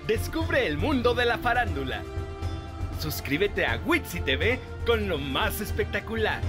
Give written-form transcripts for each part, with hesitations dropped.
Descubre el mundo de la farándula. Suscríbete a Witsi TV con lo más espectacular.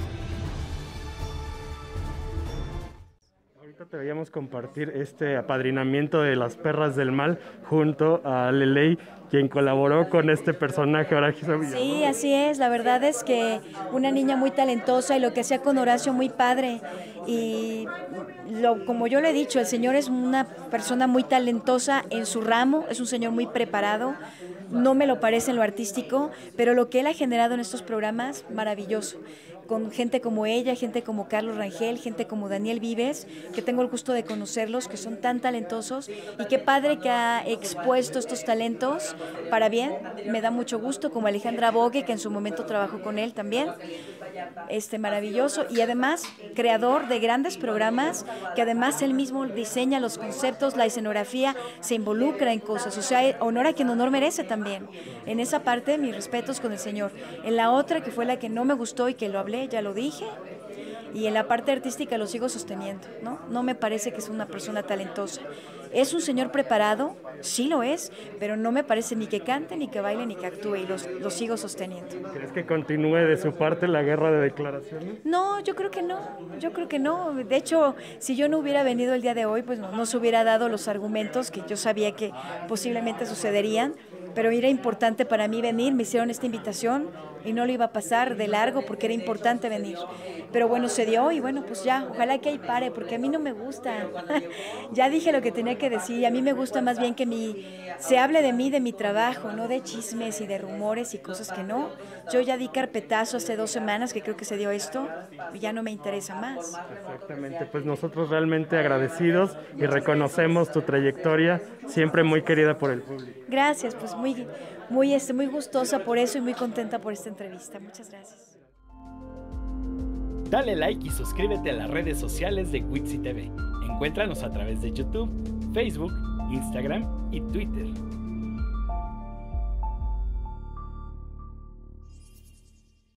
Ahorita te veíamos compartir este apadrinamiento de las perras del mal junto a Leley, quien colaboró con este personaje, Horacio Villalobos. Sí, así es. La verdad es que una niña muy talentosa y lo que hacía con Horacio muy padre. Y como yo le he dicho, el señor es una persona muy talentosa en su ramo, es un señor muy preparado. No me lo parece en lo artístico, pero lo que él ha generado en estos programas, maravilloso. Con gente como ella, gente como Carlos Rangel, gente como Daniel Vives, que tengo el gusto de conocerlos, que son tan talentosos, y qué padre que ha expuesto estos talentos para bien. Me da mucho gusto, como Alejandra Bogue, que en su momento trabajó con él también, maravilloso, y además creador de grandes programas, que además él mismo diseña los conceptos, la escenografía, se involucra en cosas, o sea, honor a quien honor merece también. En esa parte, mis respetos con el señor. En la otra, que fue la que no me gustó y que lo hablé, ya lo dije, y en la parte artística lo sigo sosteniendo, ¿no? No me parece que es una persona talentosa. Es un señor preparado, sí lo es, pero no me parece ni que cante, ni que baile, ni que actúe, y lo sigo sosteniendo. ¿Crees que continúe de su parte la guerra de declaraciones? No, yo creo que no, yo creo que no. De hecho, si yo no hubiera venido el día de hoy, pues no se hubiera dado los argumentos que yo sabía que posiblemente sucederían, pero era importante para mí venir, me hicieron esta invitación y no lo iba a pasar de largo porque era importante venir. Pero bueno, se dio y bueno, pues ya, ojalá que ahí pare, porque a mí no me gusta. Ya dije lo que tenía que decir, y a mí me gusta más bien que se hable de mí, de mi trabajo, no de chismes y de rumores y cosas que no. Yo ya di carpetazo hace 2 semanas que creo que se dio esto y ya no me interesa más. Exactamente, pues nosotros realmente agradecidos y reconocemos tu trayectoria, siempre muy querida por el público. Gracias, pues muy gustosa por eso y muy contenta por esta entrevista. Muchas gracias. Dale like y suscríbete a las redes sociales de Witsi TV. Encuéntranos a través de YouTube, Facebook, Instagram y Twitter.